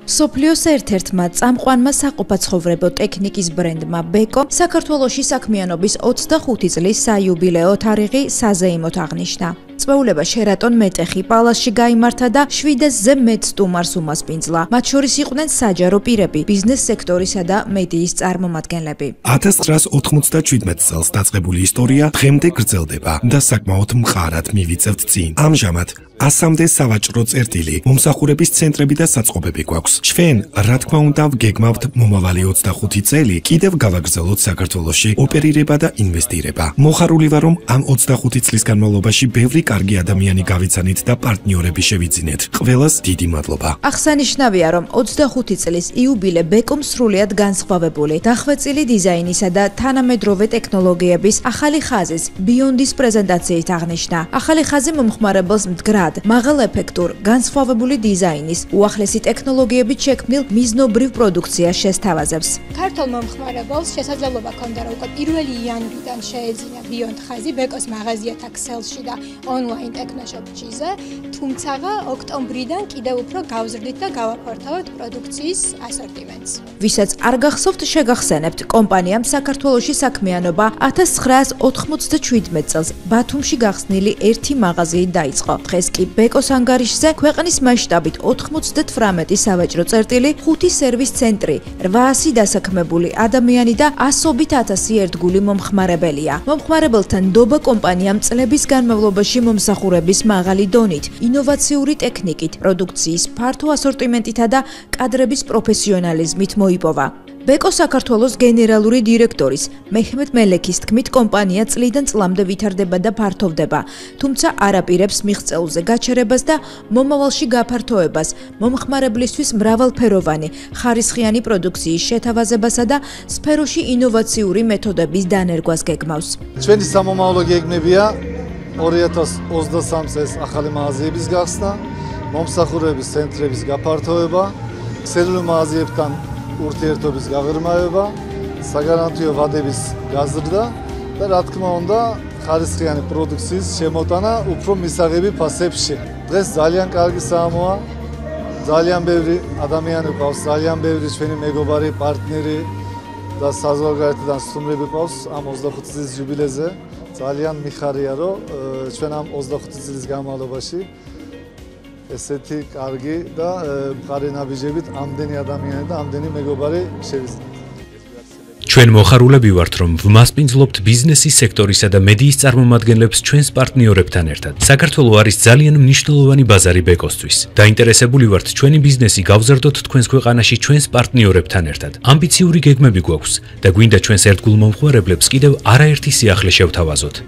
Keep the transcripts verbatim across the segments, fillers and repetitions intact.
სოფლიოს ერთ-ერთმა წამყვანმა საყოფაცხოვრებო ტექნიკის ბრენდმა ბეკო საქართველოში საქმიანობის ოცდახუთი წლის საიუბილეო თარიღი საზეიმოდ აღნიშნა. წვეულება შერატონ მეტეხი პალასში გაიმართა და შვიდასზე მეტ სტუმარს უმასპინძლა. მათ შორის იყვნენ საჯარო პირები, ბიზნეს სექტორისა და მედიის წარმომადგენლები. ათას ცხრაას ოთხმოცდაშვიდმეტ წელს დაწყებული ისტორია დღემდე გრძელდება და საკმაოდ მყარად მივიწევთ წინ. ამჟამად ასამდე სავაჭრო წერტილი, მომსახურების ცენტრები და საწყობები გვაქვს. ჩვენ, რა თქმა უნდა, ვგეგმავთ მომავალი ოცდახუთი წელი კიდევ გავაგრძელოთ საქართველოში ოპერირება და ინვესტირება. მოხარული ვარ, რომ ამ ოცდახუთი წლის განმავლობაში ბევრი კარგი ადამიანი გავიცანით და პარტნიორები შევიძინეთ. ყველას დიდი მადლობა. აღსანიშნავია, რომ ოცდახუთი წლის იუბილე ბეკომ სრულიად განსხვავებული, დახვეწილი დიზაინისა და თანამედროვე ტექნოლოგიების ახალი ხაზის ბიონდის პრეზენტაციით აღნიშნა. ახალი ხაზი მომხმარებელს მდგრად მაღალეფექტურ, განსხვავებული დიზაინის, უახლესი ტექნოლოგიებით შექმნილ მიზნობრივ პროდუქციას შესთავაზებს. ქართულ მომხმარებელს შესაძლებლობა ჰქონდა, რომ უკვე პირველი იანვრიდან შეეძინა ბიონდ ხაზი ბეკოს მაღაზიათა ქსელში და ონლაინ ტექნოშოპ-ზე, თუმცა ოქტომბრიდან კიდევ უფრო გავზრდით და გავაფართოვებთ პროდუქციის ასორტიმენტს. ვისაც არ გახსოვთ, შეგახსენებთ, კომპანიამ საქართველოში საქმიანობა ათას ცხრაას ოთხმოცდაშვიდმეტ წელს ბათუმში გახსნილი ერთი მაღაზიით დაიწყო. დღეს კი ბეკოს ანგარიშზე ქვეყნის მასშტაბით ოთხმოცდათვრამეტი სავაჭრო წერტილი, ხუთი სერვის ცენტრი, რვაასი დასაქმებული ადამიანი და ასობით ათასი ერთგული მომხმარებელია. მომხმარებელთა ნდობა კომპანიამ წლების განმავლობაში მომსახურების მაღალი დონით, ინოვაციური ტექნიკით, პროდუქციის ფართო ასორტიმენტითა და კადრების პროფესიონალიზმით მოიპოვა. ბეკო საქართველოს გენერალური დირექტორის მეჰმედ მელექის თქმით, კომპანია წლიდან წლამდე ვითარდება და ფართოვდება, თუმცა არ აპირებს მიღწეულზე გაჩერებას და მომავალში გაფართოებას, მომხმარებლისთვის მრავალფეროვანი, ხარისხიანი პროდუქციის შეთავაზებასა და სფეროში ინოვაციური მეთოდების დანერგვას გეგმავს. ჩვენი სამომავლო გეგმებია ორი ათას ოცდასამი წელს ახალი მაღაზიების გახსნა, მომსახურების ცენტრების გაფართოება, ქსელური მაღაზიებთან ურთიერთობის გაღრმავება, საგარანტიო ვადების გაზრდა და რა თქმა უნდა, ხარისხიანი პროდუქციის შემოტანა უფრო მისაღები ფასებში. დღეს ძალიან კარგი საამოა, ძალიან ბევრი ადამიანი ყავს, ძალიან ბევრი ჩვენი მეგობარი, პარტნიორი და საზღვარგარეთიდან სტუმრები ყავს ამ ოცდახუთი წლის იუბილეზე. ძალიან მიხარია, რომ ჩვენ ამ ოცდახუთი წლის განმავლობაში ესეთი კარგი და მყარი ნაბიჯებით ამდენი ადამიანი და ამდენი მეგობარი შევიძინეთ. ჩვენ მოხარულები ვართ, რომ ვმასპინძლობთ ბიზნესის სექტორისა და მედიის წარმომადგენლებს ჩვენს პარტნიორებთან ერთად. საქართველო არის ძალიან მნიშვნელოვანი ბაზარი ბეკოსთვის. დაინტერესებული ვართ ჩვენი ბიზნესი გავზარდოთ თქვენს ქვეყანაში ჩვენს პარტნიორებთან ერთად. ამბიციური გეგმები გვაქვს და გვინდა ჩვენს ერთგულ მომხმარებლებს კიდევ არაერთი სიახლე შევთავაზოთ.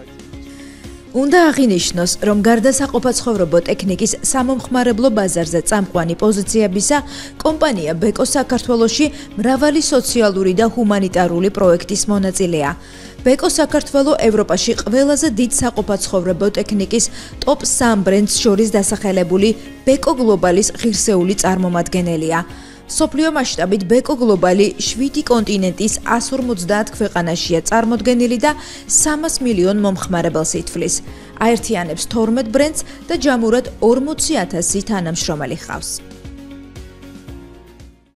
უნდა აღინიშნოს, რომ გარდა საყოფაცხოვრებო ტექნიკის სამომხმარებლო ბაზარზე წამყვანი პოზიციებისა, კომპანია ბეკო საქართველოში მრავალი სოციალური და ჰუმანიტარული პროექტის მონაწილეა. ბეკო საქართველო ევროპაში ყველაზე დიდ საყოფაცხოვრებო ტექნიკის ტოპ სამ ბრენდს შორის დასახელებული ბეკო გლობალის ღირსეული წარმომადგენელია. სოფლიო მასშტაბით ბეკო გლობალი შვიდი კონტინენტის ასს ორმოცდაათ ქვეყანაშია წარმოდგენილი და სამას მილიონ მომხმარებელს ითვლის. აერთიანებს თორმეტ ბრენდს და ჯამურად ორმოცი ათასი თანამშრომელი ჰყავს.